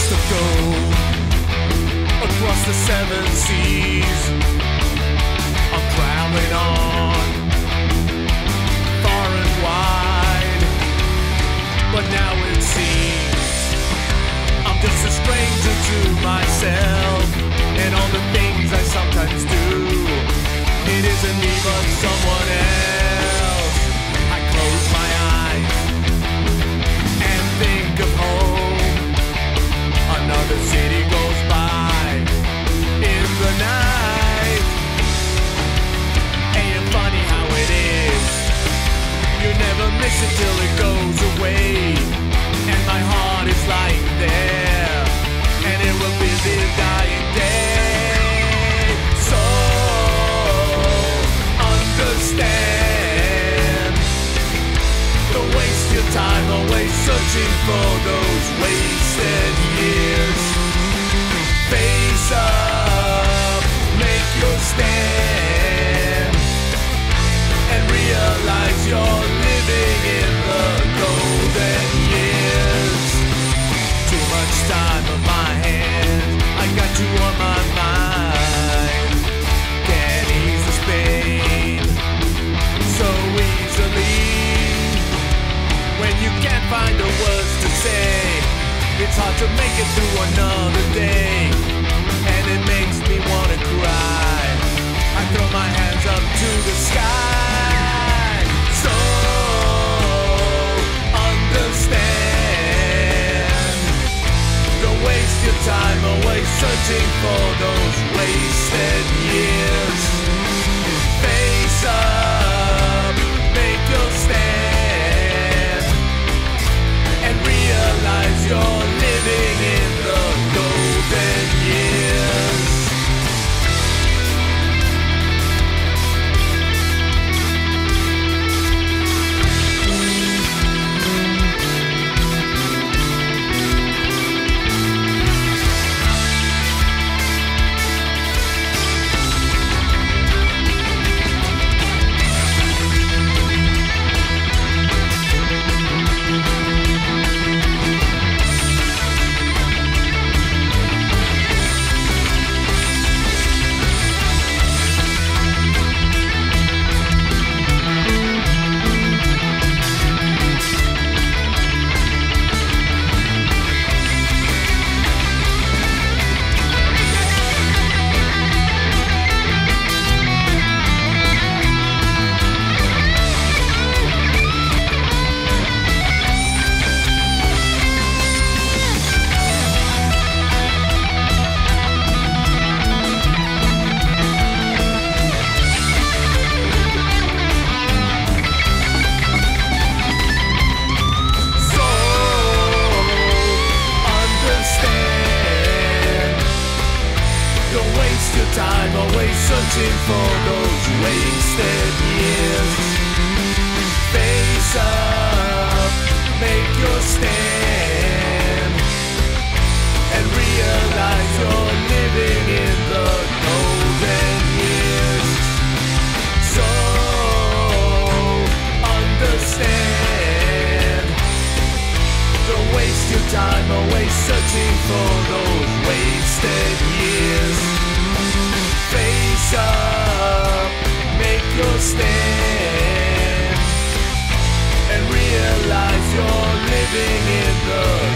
to go across the seven seas. I'm traveling on far and wide, but now it seems I'm just a stranger to myself and all the things I sometimes do. It isn't me but someone else. I close my eyes and think of home. Another city goes by in the night. Ain't it funny how it is? You never miss it till it goes away. And my heart is lying there, and it will be the dying day. So understand, don't waste your time always searching for those wasted years. Face up, make your stand, and realize you're living in the golden years. Too much time on my hands, I got you on my mind. Can't ease this pain so easily. When you can't find the words to say, it's hard to make it through another day, and it makes me wanna cry. I throw my hands up to the sky. So understand, don't waste your time always searching for those wasted years. Face up, make your stand, and realize you're living in the golden years. Time always searching for those wasted years. Face up, make your stand, and realize you're living in the golden years. So understand, don't waste your time always searching for those wasted years. Face up, make your stand, and realize you're living in the